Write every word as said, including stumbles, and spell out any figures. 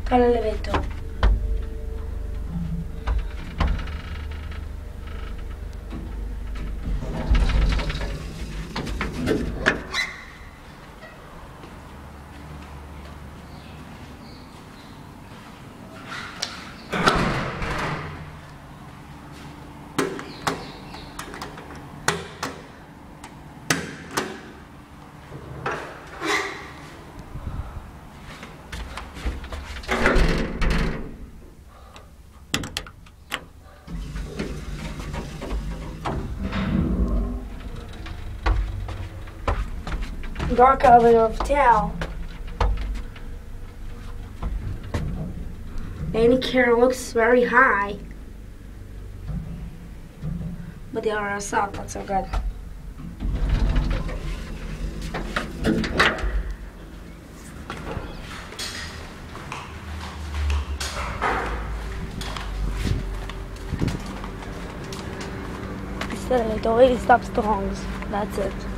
Para l'evento. Dark over of town. Any care looks very high, but the other side not so good. Instead, it always stops the hongs. That's it.